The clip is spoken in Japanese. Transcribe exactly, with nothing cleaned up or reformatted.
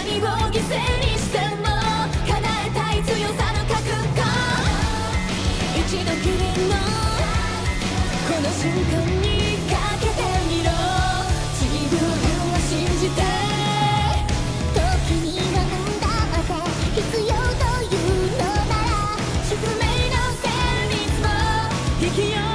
を犠牲にしても叶えたい強さの覚悟、一度きりのこの瞬間にかけてみろ、自分を信じて。 時にはなんだって必要というのなら、 宿命の旋律も引き寄せ